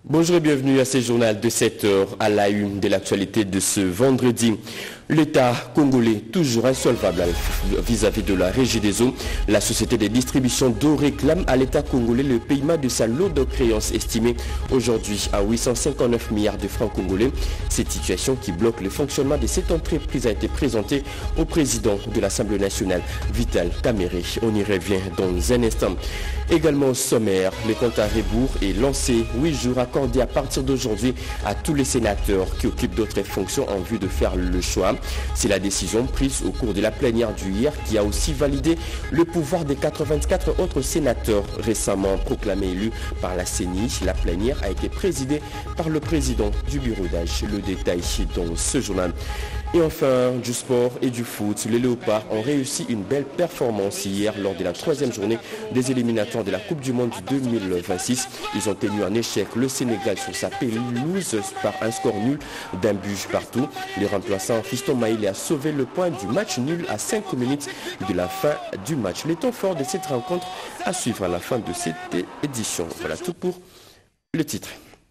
Bonjour et bienvenue à ce journal de 7 heures à la une de l'actualité de ce vendredi. L'État congolais, toujours insolvable vis-à-vis de la Régie des eaux, la société de distribution d'eau réclame à l'État congolais le paiement de sa lourde créance estimée aujourd'hui à 859 milliards de francs congolais. Cette situation qui bloque le fonctionnement de cette entreprise a été présentée au président de l'Assemblée nationale, Vital Kamerhe. On y revient dans un instant. Également au sommaire, le compte à rebours est lancé, 8 jours accordés à partir d'aujourd'hui à tous les sénateurs qui occupent d'autres fonctions en vue de faire le choix. C'est la décision prise au cours de la plénière du hier qui a aussi validé le pouvoir des 84 autres sénateurs récemment proclamés élus par la CENI. La plénière a été présidée par le président du bureau d'âge. Le détail dans ce journal. Et enfin, du sport et du foot, les Léopards ont réussi une belle performance hier lors de la 3e journée des éliminatoires de la Coupe du Monde 2026. Ils ont tenu en échec le Sénégal sur sa pelouse par un score nul d'un but partout. Le remplaçant Fiston Maïlé a sauvé le point du match nul à 5 minutes de la fin du match. Les temps forts de cette rencontre à suivre à la fin de cette édition. Voilà tout pour le titre.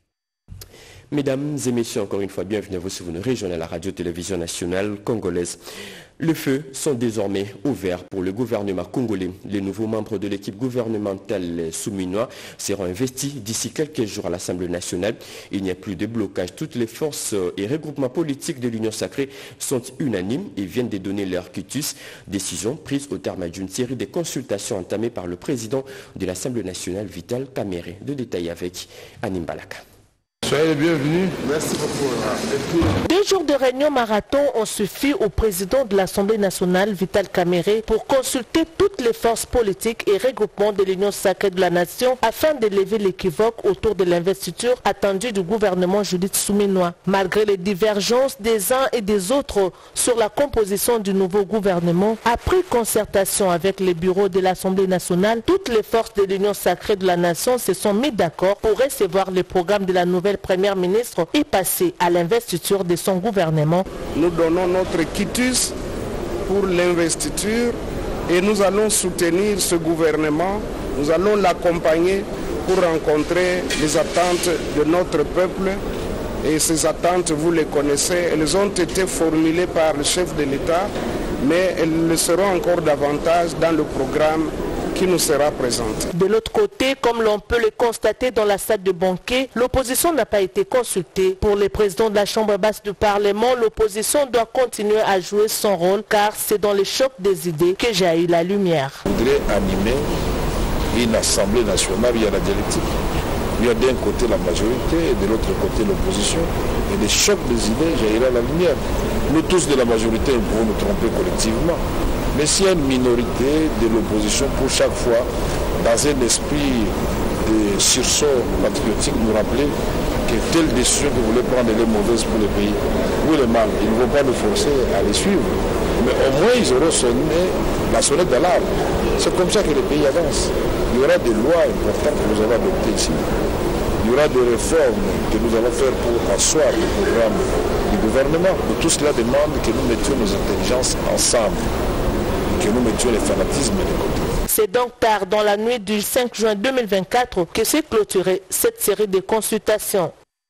Mesdames et messieurs, encore une fois, bienvenue à vous sur une région à la radio-télévision nationale congolaise. Les feux sont désormais ouverts pour le gouvernement congolais. Les nouveaux membres de l'équipe gouvernementale souminois seront investis d'ici quelques jours à l'Assemblée nationale. Il n'y a plus de blocage. Toutes les forces et regroupements politiques de l'Union sacrée sont unanimes et viennent de donner leur quitus. Décision prise au terme d'une série de consultations entamées par le président de l'Assemblée nationale, Vital Kamerhe. De détails avec Anim Balaka. Soyez les bienvenus. Merci beaucoup. 2 jours de réunion marathon ont suffi au président de l'Assemblée nationale, Vital Kamerhe, pour consulter toutes les forces politiques et regroupements de l'Union sacrée de la nation afin de lever l'équivoque autour de l'investiture attendue du gouvernement Judith Souminois. Malgré les divergences des uns et des autres sur la composition du nouveau gouvernement, après concertation avec les bureaux de l'Assemblée nationale, toutes les forces de l'Union sacrée de la nation se sont mis d'accord pour recevoir le programme de la nouvelle première ministre et passer à l'investiture de son gouvernement. Nous donnons notre quitus pour l'investiture et nous allons soutenir ce gouvernement, nous allons l'accompagner pour rencontrer les attentes de notre peuple. Et ces attentes, vous les connaissez, elles ont été formulées par le chef de l'État, mais elles le seront encore davantage dans le programme qui nous sera présenté. De l'autre côté, comme l'on peut le constater dans la salle de banquet, l'opposition n'a pas été consultée. Pour le président de la Chambre basse du Parlement, l'opposition doit continuer à jouer son rôle car c'est dans le choc des idées que jaillit la lumière. Je voudrais animer une assemblée nationale, il y a la dialectique. Il y a d'un côté la majorité et de l'autre côté l'opposition. Et des chocs des idées jaillira la lumière. Nous tous de la majorité, nous pouvons nous tromper collectivement. Mais s'il y a une minorité de l'opposition pour chaque fois, dans un esprit de sursaut patriotique, nous rappeler que telle décision que vous voulez prendre est mauvaise pour le pays, ou le mal, ils ne vont pas nous forcer à les suivre. Mais au moins, ils auront sonné la sonnette d'alarme. C'est comme ça que le pays avance. Il y aura des lois importantes que nous allons adopter ici. Il y aura des réformes que nous allons faire pour asseoir le programme du gouvernement. Mais tout cela demande que nous mettions nos intelligences ensemble, que nous mettions les fanatismes de côté. C'est donc tard dans la nuit du 5 juin 2024 que s'est clôturée cette série de consultations.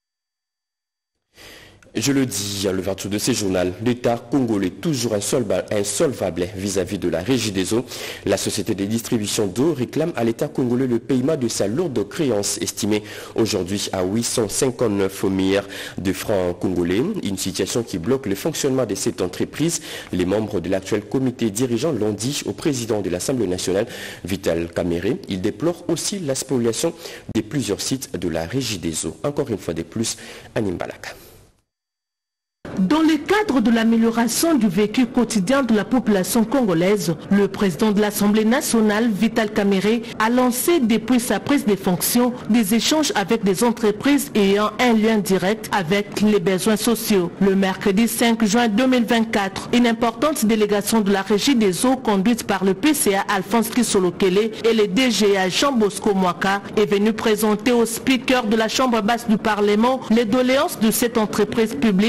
Je le dis à l'ouverture de ce journal, l'État congolais toujours insolvable vis-à-vis de la Régie des eaux. La société de distribution d'eau réclame à l'État congolais le paiement de sa lourde créance estimée aujourd'hui à 859 milliards de francs congolais. Une situation qui bloque le fonctionnement de cette entreprise. Les membres de l'actuel comité dirigeant l'ont dit au président de l'Assemblée nationale, Vital Kamerhe. Il déplore aussi la spoliation de plusieurs sites de la Régie des eaux. Encore une fois de plus, Anim Balaka. Dans le cadre de l'amélioration du vécu quotidien de la population congolaise, le président de l'Assemblée nationale, Vital Kamerhe, a lancé depuis sa prise de fonction des échanges avec des entreprises ayant un lien direct avec les besoins sociaux. Le mercredi 5 juin 2024, une importante délégation de la Régie des eaux conduite par le PCA Alphonse Kisolokele et le DGA Jean Bosco Mwaka est venue présenter au speaker de la Chambre basse du Parlement les doléances de cette entreprise publique en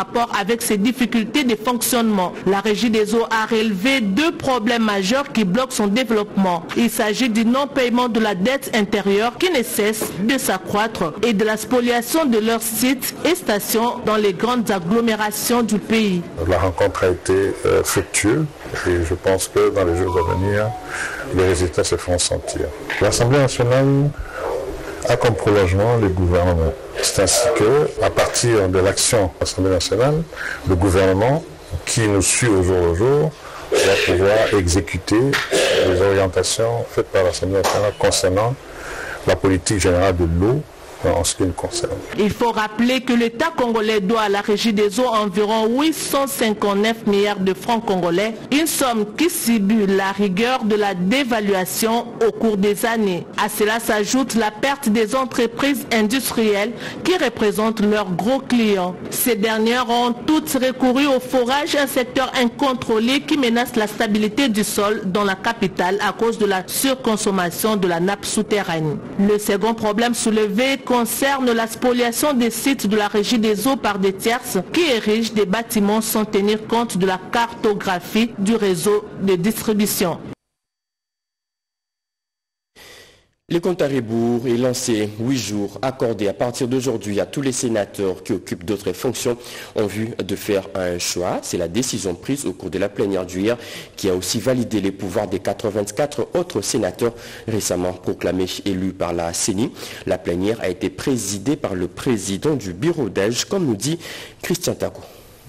rapport avec ces difficultés de fonctionnement. La Régie des eaux a relevé 2 problèmes majeurs qui bloquent son développement. Il s'agit du non-paiement de la dette intérieure qui ne cesse de s'accroître et de la spoliation de leurs sites et stations dans les grandes agglomérations du pays. La rencontre a été fructueuse et je pense que dans les jours à venir, les résultats se feront sentir. L'Assemblée nationale a comme prolongement le gouvernement. C'est ainsi que, à partir de l'action de l'Assemblée nationale, le gouvernement qui nous suit au jour le jour va pouvoir exécuter les orientations faites par l'Assemblée nationale concernant la politique générale de l'eau en ce qui nous concerne. Il faut rappeler que l'État congolais doit à la Régie des eaux environ 859 milliards de francs congolais, une somme qui subit la rigueur de la dévaluation au cours des années. À cela s'ajoute la perte des entreprises industrielles qui représentent leurs gros clients. Ces dernières ont toutes recouru au forage, un secteur incontrôlé qui menace la stabilité du sol dans la capitale à cause de la surconsommation de la nappe souterraine. Le second problème soulevé concerne la spoliation des sites de la Régie des eaux par des tierces qui érigent des bâtiments sans tenir compte de la cartographie du réseau de distribution. Le compte à rebours est lancé 8 jours accordés à partir d'aujourd'hui à tous les sénateurs qui occupent d'autres fonctions en vue de faire un choix. C'est la décision prise au cours de la plénière d'hier qui a aussi validé les pouvoirs des 84 autres sénateurs récemment proclamés élus par la CENI. La plénière a été présidée par le président du bureau d'Elge, comme nous dit Christian Tako.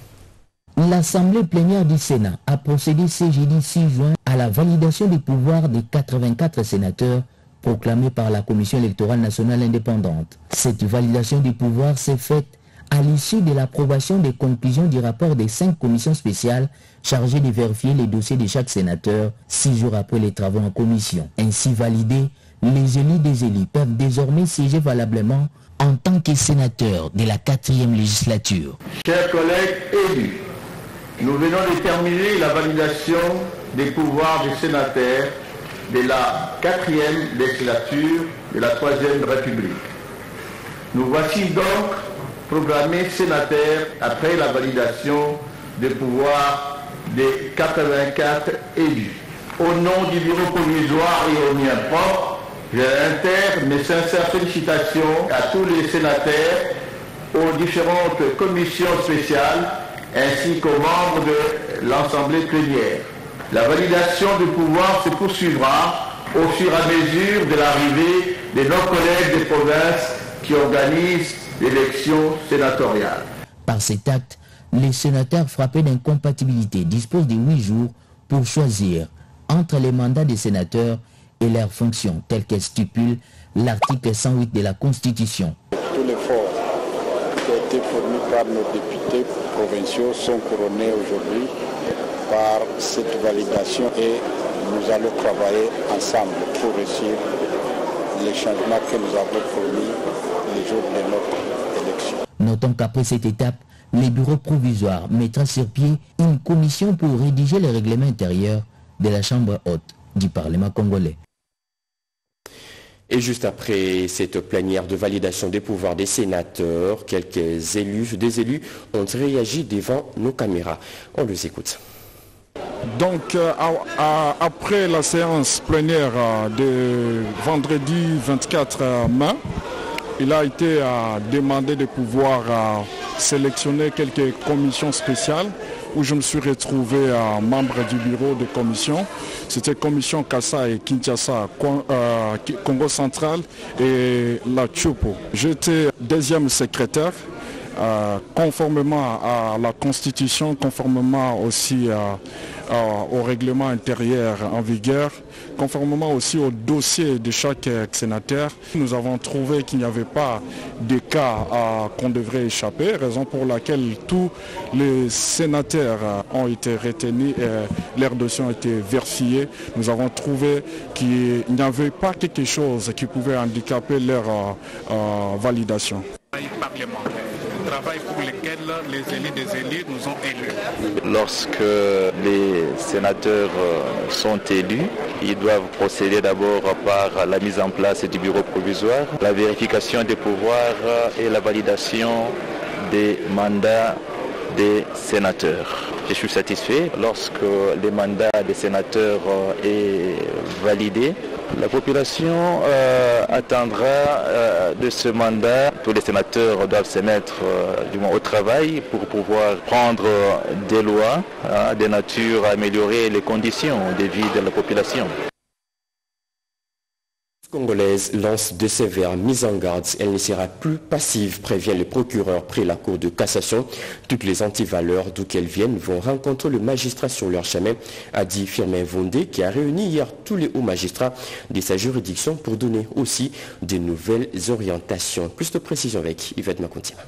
L'Assemblée plénière du Sénat a procédé ce jeudi 6 juin à la validation des pouvoirs des 84 sénateurs proclamé par la Commission électorale nationale indépendante. Cette validation du pouvoir s'est faite à l'issue de l'approbation des conclusions du rapport des 5 commissions spéciales chargées de vérifier les dossiers de chaque sénateur 6 jours après les travaux en commission. Ainsi validés, les élus des élus peuvent désormais siéger valablement en tant que sénateurs de la 4e législature. Chers collègues élus, nous venons de terminer la validation des pouvoirs des sénateurs de la 4e législature de la 3e République. Nous voici donc proclamés sénateurs après la validation des pouvoirs des 84 élus. Au nom du bureau provisoire et au mien propre, je réitère mes sincères félicitations à tous les sénateurs, aux différentes commissions spéciales ainsi qu'aux membres de l'Assemblée plénière. La validation du pouvoir se poursuivra au fur et à mesure de l'arrivée de nos collègues des provinces qui organisent l'élection sénatoriale. Par cet acte, les sénateurs frappés d'incompatibilité disposent de 8 jours pour choisir entre les mandats des sénateurs et leurs fonctions, telles qu'elles stipule l'article 108 de la Constitution. Tous les efforts qui ont été fournis par nos députés provinciaux sont couronnés aujourd'hui par cette validation et nous allons travailler ensemble pour réussir les changements que nous avons fournis les jours de notre élection. Notons qu'après cette étape, le bureau provisoire mettra sur pied une commission pour rédiger le règlement intérieur de la Chambre haute du Parlement congolais. Et juste après cette plénière de validation des pouvoirs des sénateurs, quelques élus ont réagi devant nos caméras. On les écoute. Donc après la séance plénière de vendredi 24 mai, il a été demandé de pouvoir sélectionner quelques commissions spéciales où je me suis retrouvé membre du bureau de commission. C'était commission Kassa et Kinshasa, Congo central et la Tchopo. J'étais deuxième secrétaire. Conformément à la Constitution, conformément aussi au règlement intérieur en vigueur, conformément aussi au dossier de chaque sénateur, nous avons trouvé qu'il n'y avait pas de cas qu'on devrait échapper, raison pour laquelle tous les sénateurs ont été retenus et leurs dossiers ont été vérifiés. Nous avons trouvé qu'il n'y avait pas quelque chose qui pouvait handicaper leur validation. Travail pour lequel les élus des élus nous ont élus. Lorsque les sénateurs sont élus, ils doivent procéder d'abord par la mise en place du bureau provisoire, la vérification des pouvoirs et la validation des mandats des sénateurs. Je suis satisfait lorsque le mandat des sénateurs est validé. La population attendra de ce mandat. Tous les sénateurs doivent se mettre du moins au travail pour pouvoir prendre des lois de nature à améliorer les conditions de vie de la population. Congolaise lance de sévères mises en garde. Elle ne sera plus passive, prévient le procureur près la Cour de cassation. Toutes les antivaleurs d'où qu'elles viennent vont rencontrer le magistrat sur leur chemin, a dit Firmin Vondé, qui a réuni hier tous les hauts magistrats de sa juridiction pour donner aussi de nouvelles orientations. Plus de précision avec Yvette Makontima.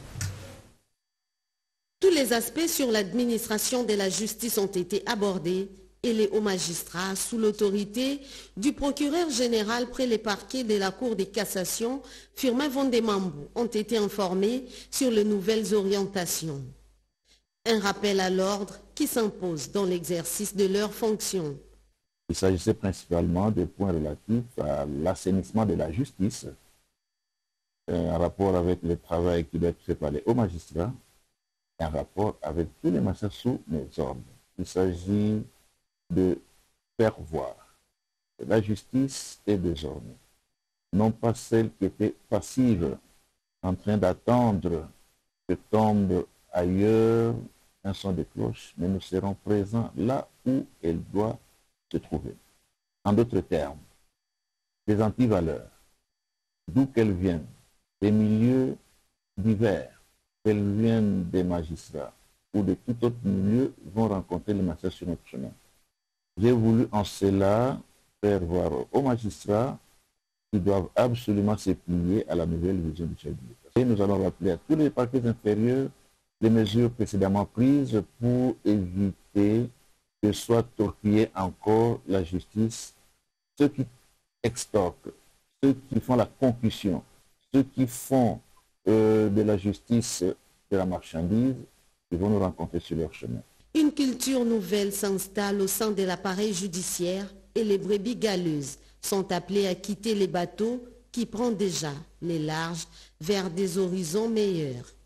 Tous les aspects sur l'administration de la justice ont été abordés et les hauts magistrats, sous l'autorité du procureur général près les parquets de la Cour de cassation, Firmin Vondé Mambou, ont été informés sur les nouvelles orientations. Un rappel à l'ordre qui s'impose dans l'exercice de leurs fonctions. Il s'agissait principalement des points relatifs à l'assainissement de la justice, en rapport avec le travail qui doit être fait par les hauts magistrats, en rapport avec tous les magistrats sous mes ordres. Il s'agit de faire voir que la justice est désormais, non pas celle qui était passive, en train d'attendre que tombe ailleurs un son de cloche, mais nous serons présents là où elle doit se trouver. En d'autres termes, les antivaleurs, d'où qu'elles viennent, des milieux divers, qu'elles viennent des magistrats ou de tout autre milieu, vont rencontrer les magistrats sur notre chemin. J'ai voulu en cela faire voir aux magistrats qui doivent absolument se plier à la nouvelle vision du chef de l'État. Et nous allons rappeler à tous les parquets inférieurs les mesures précédemment prises pour éviter que soit torpillée encore la justice. Ceux qui extorquent, ceux qui font la concussion, ceux qui font de la justice de la marchandise, ils vont nous rencontrer sur leur chemin. Une culture nouvelle s'installe au sein de l'appareil judiciaire et les brebis galeuses sont appelées à quitter les bateaux qui prennent déjà les larges vers des horizons meilleurs.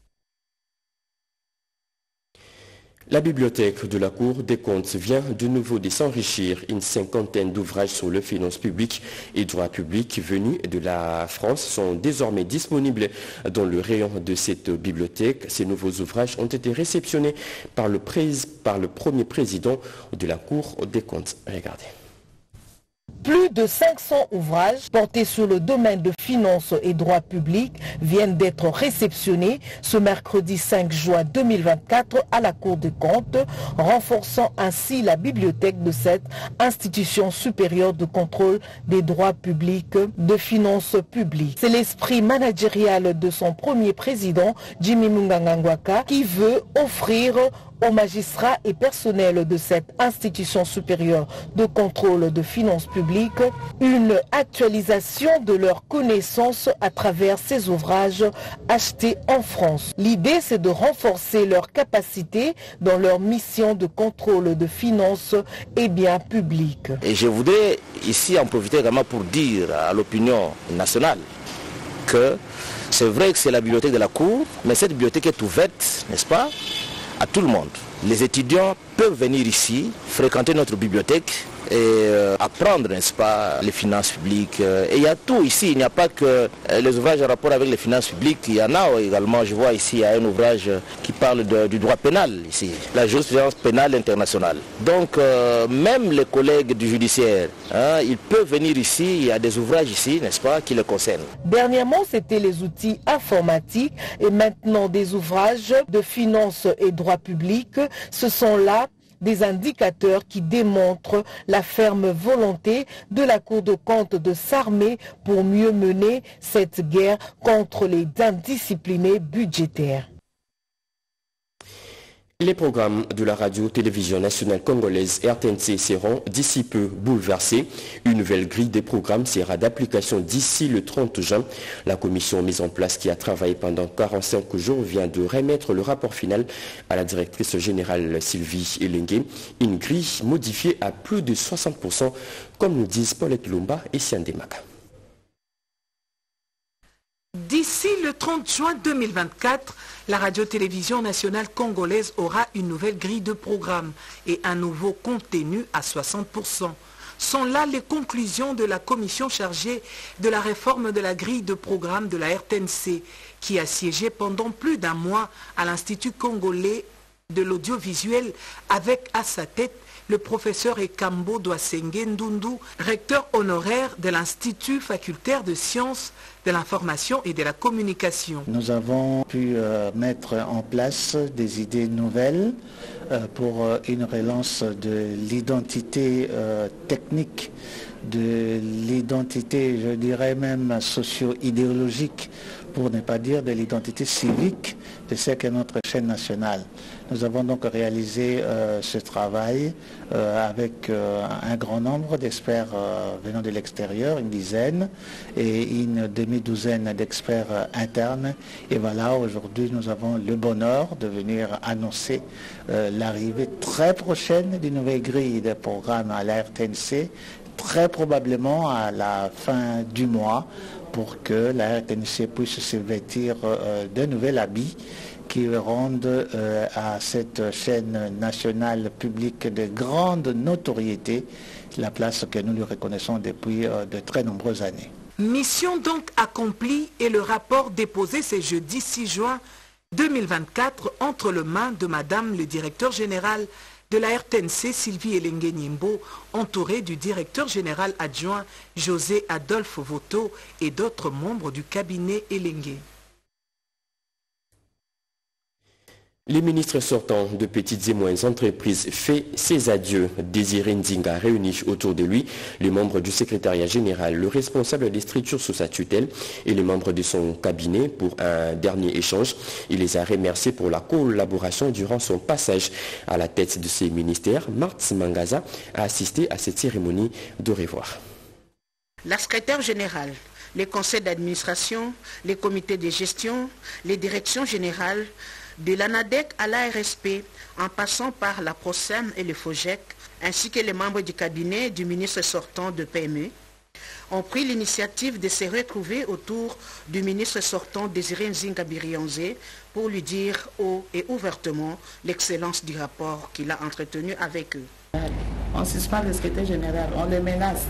La bibliothèque de la Cour des comptes vient de nouveau de s'enrichir. Une cinquantaine d'ouvrages sur les finances publiques et droit public venus de la France sont désormais disponibles dans le rayon de cette bibliothèque. Ces nouveaux ouvrages ont été réceptionnés par le premier président de la Cour des comptes. Regardez. Plus de 500 ouvrages portés sur le domaine de finances et droit public viennent d'être réceptionnés ce mercredi 5 juin 2024 à la Cour des comptes, renforçant ainsi la bibliothèque de cette institution supérieure de contrôle des droits publics de finances publiques. C'est l'esprit managérial de son premier président, Jimmy Mungangangwaka, qui veut offrir aux magistrats et personnels de cette institution supérieure de contrôle de finances publiques une actualisation de leurs connaissances à travers ces ouvrages achetés en France. L'idée, c'est de renforcer leurs capacités dans leur mission de contrôle de finances et biens publics. Et je voudrais ici en profiter également pour dire à l'opinion nationale que c'est vrai que c'est la bibliothèque de la Cour, mais cette bibliothèque est ouverte, n'est-ce pas, à tout le monde. Les étudiants peuvent venir ici, fréquenter notre bibliothèque et apprendre, n'est-ce pas, les finances publiques. Et il y a tout ici, il n'y a pas que les ouvrages en rapport avec les finances publiques, il y en a également, je vois ici, il y a un ouvrage qui parle du droit pénal ici, la jurisprudence pénale internationale. Donc même les collègues du judiciaire, ils peuvent venir ici, il y a des ouvrages ici, n'est-ce pas, qui les concernent. Dernièrement, c'était les outils informatiques et maintenant des ouvrages de finances et droit public. Ce sont là des indicateurs qui démontrent la ferme volonté de la Cour des comptes de s'armer pour mieux mener cette guerre contre les indisciplinés budgétaires. Les programmes de la radio-télévision nationale congolaise RTNC seront d'ici peu bouleversés. Une nouvelle grille des programmes sera d'application d'ici le 30 juin. La commission mise en place qui a travaillé pendant 45 jours vient de remettre le rapport final à la directrice générale Sylvie Elengue. Une grille modifiée à plus de 60%, comme nous disent Paulette Lumba et Siandemaka. D'ici le 30 juin 2024, la radio-télévision nationale congolaise aura une nouvelle grille de programme et un nouveau contenu à 60%. Sont là les conclusions de la commission chargée de la réforme de la grille de programme de la RTNC, qui a siégé pendant plus d'un mois à l'Institut congolais de l'audiovisuel avec à sa tête le professeur Ekambo Douassenge Ndundu, recteur honoraire de l'Institut facultaire de sciences de l'information et de la communication. Nous avons pu mettre en place des idées nouvelles pour une relance de l'identité technique, de l'identité, je dirais même socio-idéologique, pour ne pas dire de l'identité civique de ce qu'est notre chaîne nationale. Nous avons donc réalisé ce travail avec un grand nombre d'experts venant de l'extérieur, une dizaine, et une demi-douzaine d'experts internes. Et voilà, aujourd'hui, nous avons le bonheur de venir annoncer l'arrivée très prochaine d'une nouvelle grille de programme à la RTNC, très probablement à la fin du mois, pour que la RTNC puisse se vêtir de nouvel habit qui rendent à cette chaîne nationale publique de grande notoriété la place que nous lui reconnaissons depuis de très nombreuses années. Mission donc accomplie et le rapport déposé ce jeudi 6 juin 2024 entre les mains de Madame le directeur général de la RTNC, Sylvie Elengue Nimbo, entouré du directeur général adjoint José Adolphe Voto et d'autres membres du cabinet Elengue. Les ministres sortants de petites et moyennes entreprises fait ses adieux. Désiré Ndinga réunit autour de lui les membres du secrétariat général, le responsable des structures sous sa tutelle et les membres de son cabinet pour un dernier échange. Il les a remerciés pour la collaboration durant son passage à la tête de ces ministères. Marthe Mangaza a assisté à cette cérémonie de revoir. La secrétaire générale, les conseils d'administration, les comités de gestion, les directions générales, de l'ANADEC à l'ARSP, en passant par la PROSEM et le FOGEC, ainsi que les membres du cabinet du ministre sortant de PME, ont pris l'initiative de se retrouver autour du ministre sortant Désiré Nzinga Birionze pour lui dire haut et ouvertement l'excellence du rapport qu'il a entretenu avec eux. On suspend le secrétaire général, on les menace.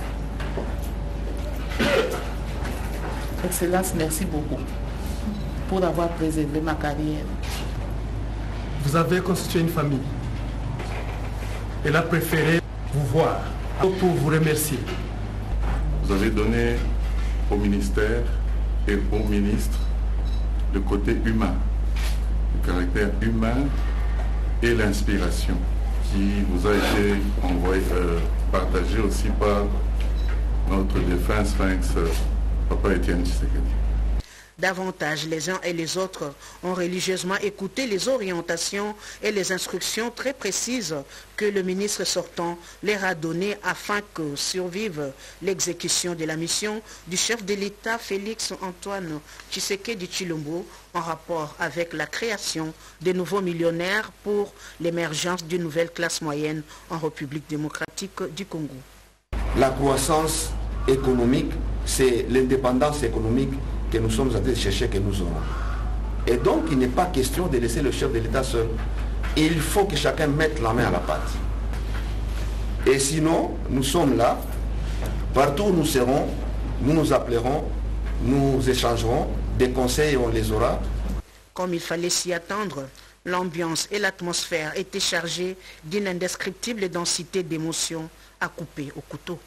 Excellence, merci beaucoup pour avoir préservé ma carrière. Vous avez constitué une famille. Elle a préféré vous voir pour vous remercier. Vous avez donné au ministère et au ministre le côté humain, le caractère humain et l'inspiration qui vous a été envoyé, partagé aussi par notre défunt sphinx, Papa Étienne Tshisekedi. Davantage, les uns et les autres ont religieusement écouté les orientations et les instructions très précises que le ministre sortant leur a données afin que survive l'exécution de la mission du chef de l'État Félix Antoine Tshisekedi Tshilombo en rapport avec la création de nouveaux millionnaires pour l'émergence d'une nouvelle classe moyenne en République démocratique du Congo. La croissance économique, c'est l'indépendance économique que nous sommes en train de chercher, que nous aurons. Et donc, il n'est pas question de laisser le chef de l'État seul. Il faut que chacun mette la main à la pâte. Et sinon, nous sommes là, partout où nous serons, nous nous appellerons, nous échangerons, des conseils, on les aura. Comme il fallait s'y attendre, l'ambiance et l'atmosphère étaient chargées d'une indescriptible densité d'émotions à couper au couteau.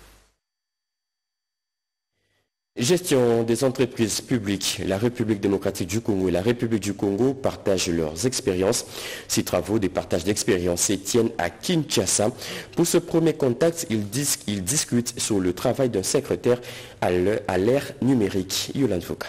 Gestion des entreprises publiques. La République démocratique du Congo et la République du Congo partagent leurs expériences. Ces travaux de partage d'expériences se tiennent à Kinshasa. Pour ce premier contact, ils discutent sur le travail d'un secrétaire à l'ère numérique. Yolande Fouka.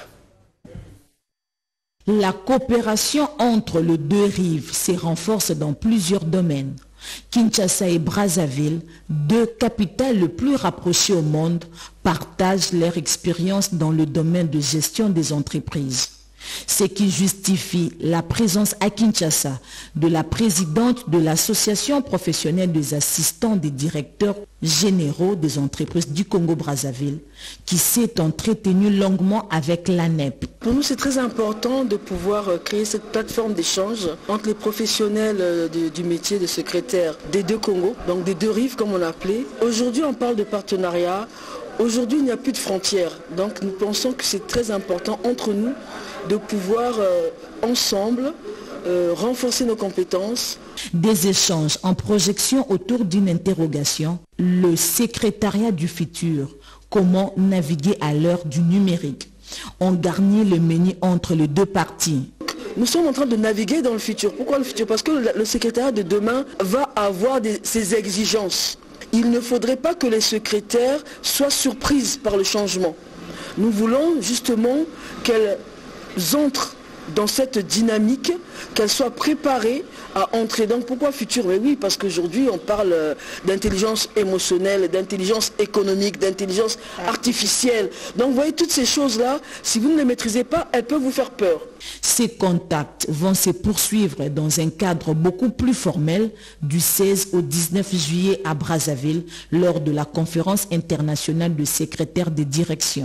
La coopération entre les deux rives se renforce dans plusieurs domaines. Kinshasa et Brazzaville, deux capitales les plus rapprochées au monde, partagent leur expérience dans le domaine de gestion des entreprises. Ce qui justifie la présence à Kinshasa de la présidente de l'Association professionnelle des assistants des directeurs généraux des entreprises du Congo-Brazzaville, qui s'est entretenue longuement avec l'ANEP. Pour nous, c'est très important de pouvoir créer cette plateforme d'échange entre les professionnels du métier de secrétaire des deux Congos, donc des deux rives comme on l'appelait. Aujourd'hui, on parle de partenariat. Aujourd'hui, il n'y a plus de frontières. Donc, nous pensons que c'est très important entre nous de pouvoir ensemble renforcer nos compétences. Des échanges en projection autour d'une interrogation, le secrétariat du futur, comment naviguer à l'heure du numérique. On garnit le menu entre les deux parties. Nous sommes en train de naviguer dans le futur. Pourquoi le futur? Parce que le secrétariat de demain va avoir ses exigences. Il ne faudrait pas que les secrétaires soient surprises par le changement. Nous voulons justement qu'elles entrent dans cette dynamique, qu'elles soient préparées à entrer. Donc pourquoi futur? Mais oui, parce qu'aujourd'hui on parle d'intelligence émotionnelle, d'intelligence économique, d'intelligence artificielle. Donc vous voyez toutes ces choses-là, si vous ne les maîtrisez pas, elles peuvent vous faire peur. Ces contacts vont se poursuivre dans un cadre beaucoup plus formel du 16 au 19 juillet à Brazzaville lors de la conférence internationale de secrétaires de direction.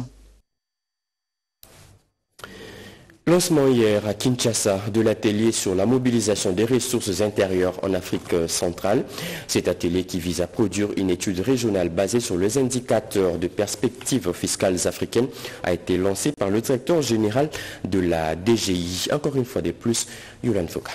Lancement hier à Kinshasa de l'atelier sur la mobilisation des ressources intérieures en Afrique centrale. Cet atelier qui vise à produire une étude régionale basée sur les indicateurs de perspectives fiscales africaines a été lancé par le directeur général de la DGI. Encore une fois de plus, Yolan Foka.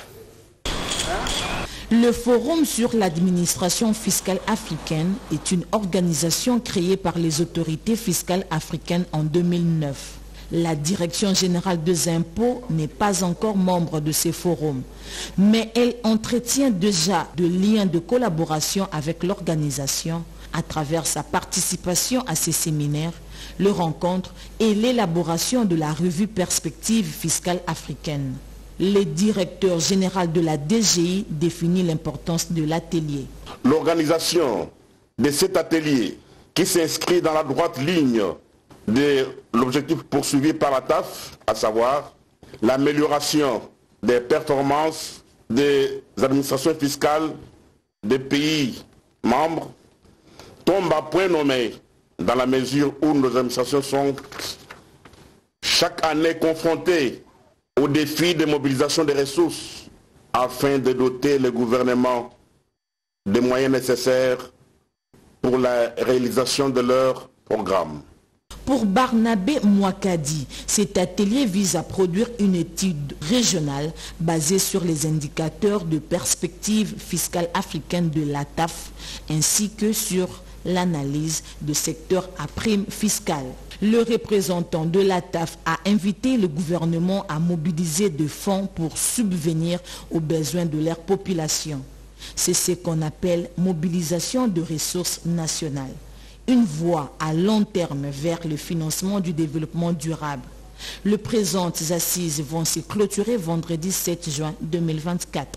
Le Forum sur l'administration fiscale africaine est une organisation créée par les autorités fiscales africaines en 2009. La Direction générale des impôts n'est pas encore membre de ces forums, mais elle entretient déjà de liens de collaboration avec l'organisation à travers sa participation à ces séminaires, les rencontres et l'élaboration de la revue Perspectives fiscales africaines. Le directeur général de la DGI définit l'importance de l'atelier. L'organisation de cet atelier qui s'inscrit dans la droite ligne de l'objectif poursuivi par la TAF, à savoir l'amélioration des performances des administrations fiscales des pays membres, tombe à point nommé dans la mesure où nos administrations sont chaque année confrontées au défi de mobilisation des ressources afin de doter le gouvernement des moyens nécessaires pour la réalisation de leurs programmes. Pour Barnabé Mouakadi, cet atelier vise à produire une étude régionale basée sur les indicateurs de perspective fiscale africaine de la TAF ainsi que sur l'analyse de secteurs à prime fiscale. Le représentant de la TAF a invité le gouvernement à mobiliser des fonds pour subvenir aux besoins de leur population. C'est ce qu'on appelle mobilisation de ressources nationales. Une voie à long terme vers le financement du développement durable. Les présentes assises vont se clôturer vendredi 7 juin 2024.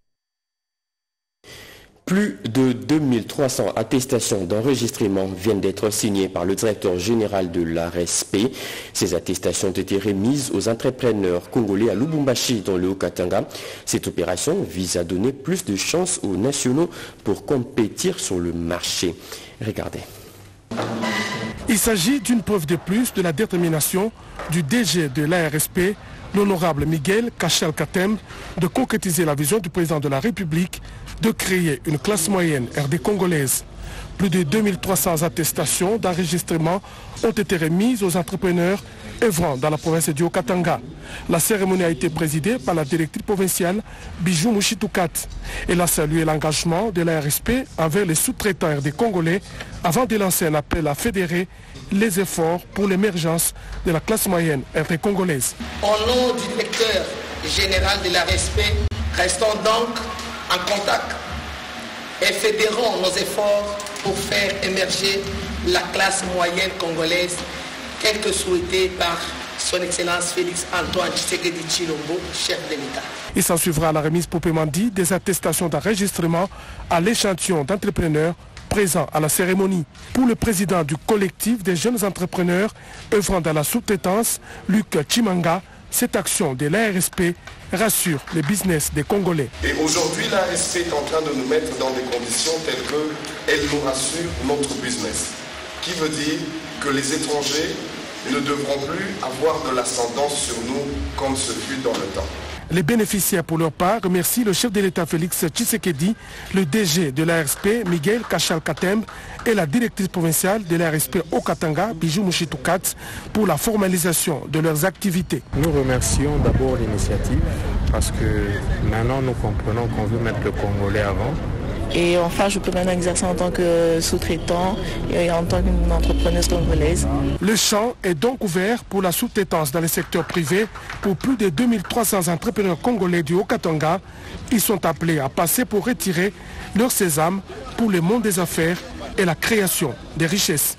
Plus de 2300 attestations d'enregistrement viennent d'être signées par le directeur général de l'ARSP. Ces attestations ont été remises aux entrepreneurs congolais à Lubumbashi dans le Haut-Katanga. Cette opération vise à donner plus de chances aux nationaux pour compétir sur le marché. Regardez. Il s'agit d'une preuve de plus de la détermination du DG de l'ARSP, l'honorable Miguel Kachel Katem, de concrétiser la vision du président de la République de créer une classe moyenne RD congolaise. Plus de 2300 attestations d'enregistrement ont été remises aux entrepreneurs œuvrant dans la province du Haut-Katanga. La cérémonie a été présidée par la directrice provinciale Bijou Mouchitoukat. Elle a salué l'engagement de l'ARSP envers les sous-traitants RD congolais avant de lancer un appel à fédérer les efforts pour l'émergence de la classe moyenne RD congolaise. Au nom du directeur général de l'ARSP, restons donc en contact et fédérons nos efforts pour faire émerger la classe moyenne congolaise, telle que souhaitée par son Excellence Félix Antoine Tshisekedi Tshilombo, chef de l'État. Il s'en suivra la remise proprement dit des attestations d'enregistrement à l'échantillon d'entrepreneurs présents à la cérémonie. Pour le président du collectif des jeunes entrepreneurs œuvrant dans la sous-traitance, Luc Chimanga, Cette action de l'ARSP rassure le business des Congolais. Et aujourd'hui, l'ARSP est en train de nous mettre dans des conditions telles qu'elle nous rassure notre business. Qui veut dire que les étrangers ne devront plus avoir de l'ascendance sur nous comme ce fut dans le temps. Les bénéficiaires, pour leur part, remercient le chef de l'État Félix Tshisekedi, le DG de l'ARSP, Miguel Kachal-Katembe, et la directrice provinciale de l'ARSP au Katanga, Bijou Mouchitoukat, pour la formalisation de leurs activités. Nous remercions d'abord l'initiative, parce que maintenant nous comprenons qu'on veut mettre le Congolais avant. Et enfin, je peux maintenant exercer en tant que sous-traitant et en tant qu'entrepreneuse congolaise. Le champ est donc ouvert pour la sous-traitance dans le secteur privé pour plus de 2300 entrepreneurs congolais du Haut-Katanga. Ils sont appelés à passer pour retirer leur sésame pour le monde des affaires et la création des richesses.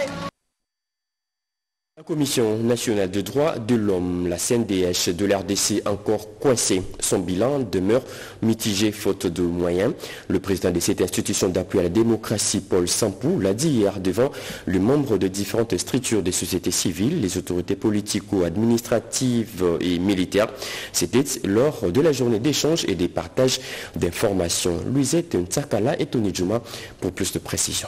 La Commission nationale des droits de l'homme, la CNDH de l'RDC, encore coincée. Son bilan demeure mitigé faute de moyens. Le président de cette institution d'appui à la démocratie, Paul Sampou, l'a dit hier devant les membres de différentes structures de société civile, les autorités politico-administratives et militaires. C'était lors de la journée d'échange et des partages d'informations. Louisette Ntsakala et Tony Djouma pour plus de précisions.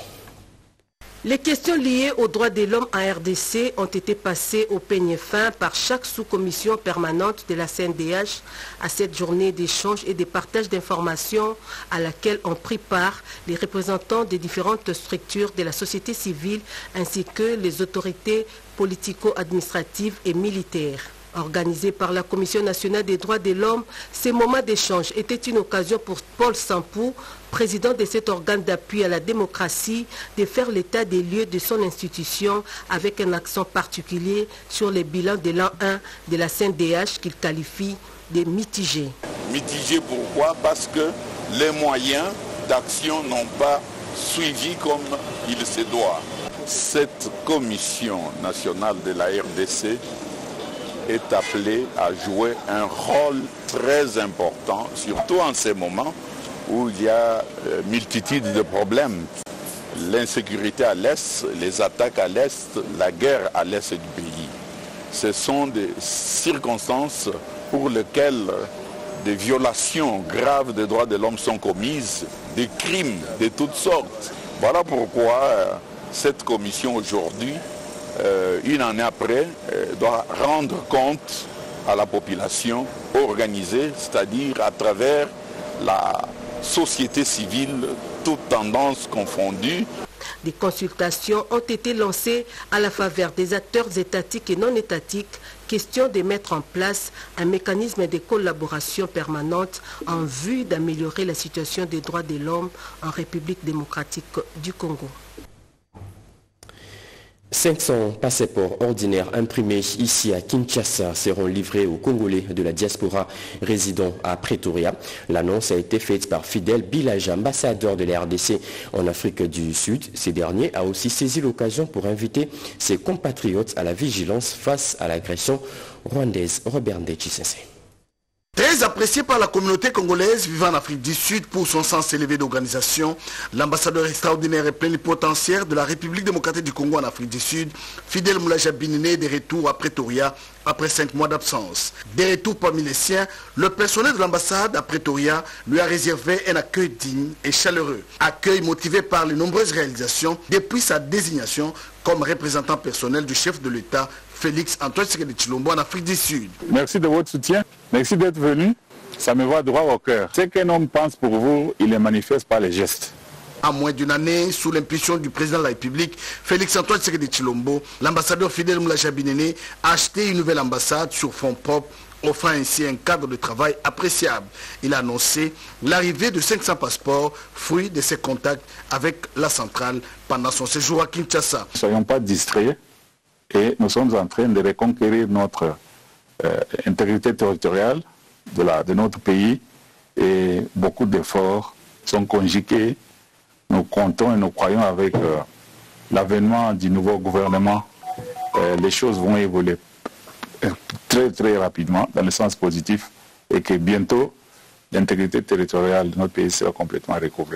Les questions liées aux droits de l'homme en RDC ont été passées au peigne fin par chaque sous-commission permanente de la CNDH à cette journée d'échange et de partage d'informations à laquelle ont pris part les représentants des différentes structures de la société civile ainsi que les autorités politico-administratives et militaires. Organisé par la Commission nationale des droits de l'homme, ces moments d'échange étaient une occasion pour Paul Sampou, président de cet organe d'appui à la démocratie, de faire l'état des lieux de son institution avec un accent particulier sur les bilans de l'an 1 de la CNDH qu'il qualifie de mitigé. Mitigé pourquoi? Parce que les moyens d'action n'ont pas suivi comme il se doit. Cette Commission nationale de la RDC est appelé à jouer un rôle très important, surtout en ces moments où il y a multitude de problèmes. L'insécurité à l'Est, les attaques à l'Est, la guerre à l'Est du pays. Ce sont des circonstances pour lesquelles des violations graves des droits de l'homme sont commises, des crimes de toutes sortes. Voilà pourquoi cette commission aujourd'hui, une année après, doit rendre compte à la population organisée, c'est-à-dire à travers la société civile, toutes tendances confondues. Des consultations ont été lancées à la faveur des acteurs étatiques et non étatiques, question de mettre en place un mécanisme de collaboration permanente en vue d'améliorer la situation des droits de l'homme en République démocratique du Congo. 500 passeports ordinaires imprimés ici à Kinshasa seront livrés aux Congolais de la diaspora résidant à Pretoria. L'annonce a été faite par Fidel Bilaja, ambassadeur de la RDC en Afrique du Sud. Ces derniers a aussi saisi l'occasion pour inviter ses compatriotes à la vigilance face à l'agression rwandaise. Robert Ndechisese. Très apprécié par la communauté congolaise vivant en Afrique du Sud pour son sens élevé d'organisation, l'ambassadeur extraordinaire et plénipotentiaire de la République démocratique du Congo en Afrique du Sud, Fidel Moulaja Binine, est de retour à Pretoria après 5 mois d'absence. Des retours parmi les siens, le personnel de l'ambassade à Pretoria lui a réservé un accueil digne et chaleureux. Accueil motivé par les nombreuses réalisations depuis sa désignation comme représentant personnel du chef de l'État, Félix Antoine Tshisekedi Tshilombo en Afrique du Sud. Merci de votre soutien, merci d'être venu, ça me va droit au cœur. Ce qu'un homme pense pour vous, il le manifeste par les gestes. À moins d'une année, sous l'impulsion du président de la République, Félix Antoine Tshisekedi Tshilombo, l'ambassadeur Fidel Moulaja Binine a acheté une nouvelle ambassade sur fonds propres, offrant ainsi un cadre de travail appréciable. Il a annoncé l'arrivée de 500 passeports, fruit de ses contacts avec la centrale pendant son séjour à Kinshasa. Ne soyons pas distraits et nous sommes en train de reconquérir notre intégrité territoriale de notre pays et beaucoup d'efforts sont conjugués. Nous comptons et nous croyons avec l'avènement du nouveau gouvernement, les choses vont évoluer très très rapidement dans le sens positif et que bientôt l'intégrité territoriale de notre pays sera complètement recouvrée.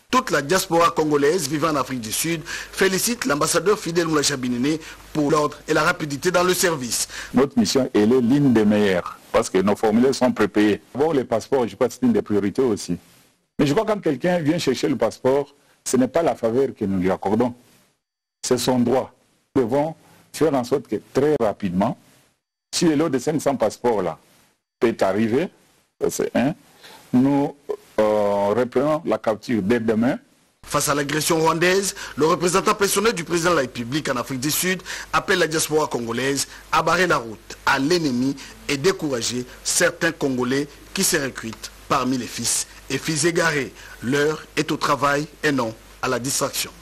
Toute la diaspora congolaise vivant en Afrique du Sud félicite l'ambassadeur Fidèle Moulaja Binene pour l'ordre et la rapidité dans le service. Notre mission, elle est l'une des meilleures parce que nos formulaires sont prépayés. Bon, les passeports, je crois que c'est une des priorités aussi. Mais je crois que quand quelqu'un vient chercher le passeport, ce n'est pas la faveur que nous lui accordons. C'est son droit. Nous devons faire en sorte que très rapidement, si le lot de 500 passeports là peut arriver, c'est un, nous reprenons la capture dès demain. Face à l'agression rwandaise, le représentant personnel du président de la République en Afrique du Sud appelle la diaspora congolaise à barrer la route à l'ennemi et décourager certains Congolais qui se recrutent parmi les fils et filles égarés. L'heure est au travail et non à la distraction.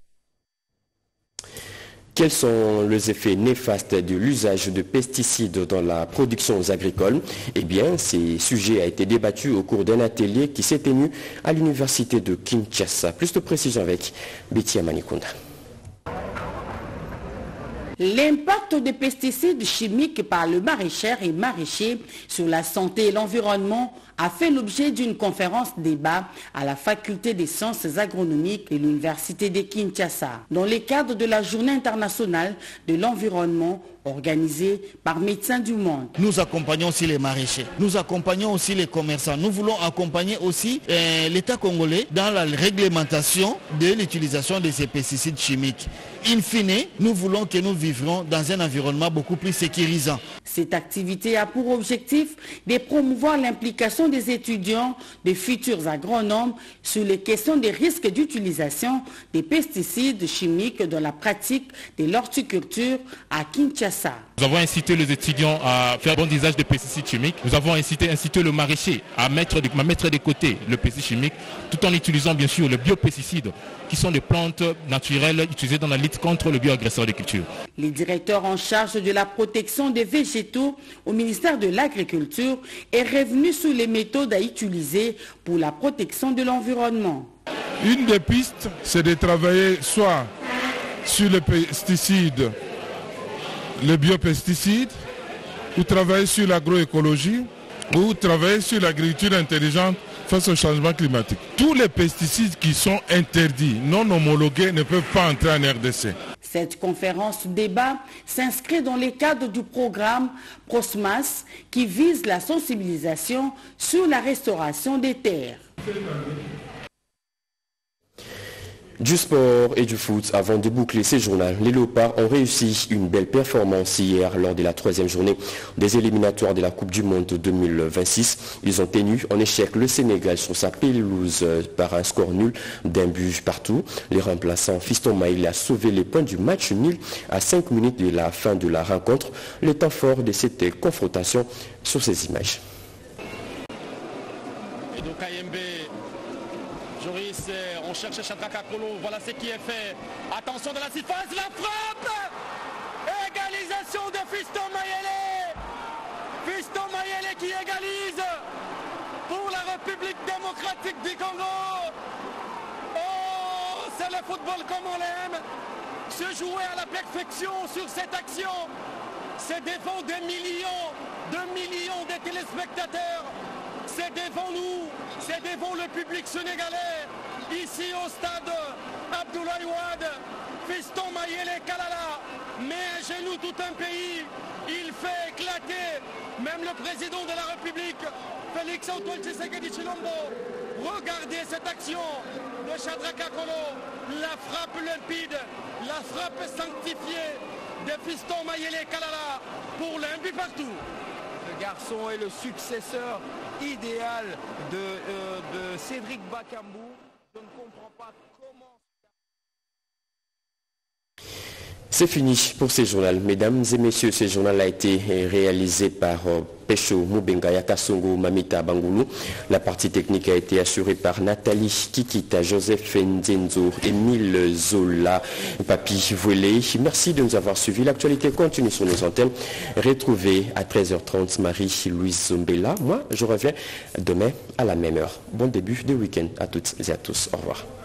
Quels sont les effets néfastes de l'usage de pesticides dans la production agricole? Eh bien, ces sujets ont été débattus au cours d'un atelier qui s'est tenu à l'université de Kinshasa. Plus de précision avec Betty Amanikunda. L'impact des pesticides chimiques par le maraîcher et maraîcher sur la santé et l'environnement a fait l'objet d'une conférence débat à la faculté des sciences agronomiques de l'université de Kinshasa, dans le cadre de la journée internationale de l'environnement organisée par Médecins du Monde. Nous accompagnons aussi les maraîchers, nous accompagnons aussi les commerçants, nous voulons accompagner aussi l'État congolais dans la réglementation de l'utilisation de ces pesticides chimiques. In fine, nous voulons que nous vivions dans un environnement beaucoup plus sécurisant. Cette activité a pour objectif de promouvoir l'implication des étudiants, des futurs agronomes sur les questions des risques d'utilisation des pesticides chimiques dans la pratique de l'horticulture à Kinshasa. Nous avons incité les étudiants à faire bon usage des pesticides chimiques. Nous avons incité le maraîcher à mettre de côté le pesticide chimique tout en utilisant bien sûr les biopesticides qui sont des plantes naturelles utilisées dans la lutte contre le bioagresseur des cultures. Les directeurs en charge de la protection des végétaux au ministère de l'Agriculture est revenu sur les méthodes à utiliser pour la protection de l'environnement. Une des pistes, c'est de travailler soit sur les pesticides, les biopesticides, ou travailler sur l'agroécologie, ou travailler sur l'agriculture intelligente face au changement climatique. Tous les pesticides qui sont interdits, non homologués, ne peuvent pas entrer en RDC. Cette conférence débat s'inscrit dans le cadre du programme PROSMAS qui vise la sensibilisation sur la restauration des terres. Du sport et du foot, avant de boucler ces journées, les Léopards ont réussi une belle performance hier lors de la 3e journée des éliminatoires de la Coupe du Monde 2026. Ils ont tenu en échec le Sénégal sur sa pelouse par un score nul d'1 but partout. Les remplaçants Fiston Maïlé a sauvé les points du match nul à 5 minutes de la fin de la rencontre. Le temps fort de cette confrontation sur ces images. On cherche Shadraka Kolo, voilà ce qui est fait. Attention de la surface, la frappe. Égalisation de Fiston Mayele. Fiston Mayele qui égalise pour la République démocratique du Congo. Oh, c'est le football comme on l'aime. Se jouer à la perfection sur cette action. C'est devant des millions de téléspectateurs. C'est devant nous, c'est devant le public sénégalais. Ici au stade Abdoulaye Wade, Fiston Mayele Kalala met à genoux tout un pays. Il fait éclater même le président de la République, Félix Antoine Tshisekedi Tshilombo. Regardez cette action de Shadraka Kolo, la frappe limpide, la frappe sanctifiée de Fiston Mayele Kalala pour l'un but partout. Le garçon est le successeur idéal de Cédric Bakambu. Je ne comprends pas comment... C'est fini pour ce journal. Mesdames et messieurs, ce journal a été réalisé par Pecho Mubengaya Kasongo Mamita Bangoulou. La partie technique a été assurée par Nathalie Kikita, Joseph Nzenzo, Émile Zola, Papi Volé. Merci de nous avoir suivis. L'actualité continue sur nos antennes. Retrouvez à 13h30 Marie-Louise Zombella. Moi, je reviens demain à la même heure. Bon début de week-end à toutes et à tous. Au revoir.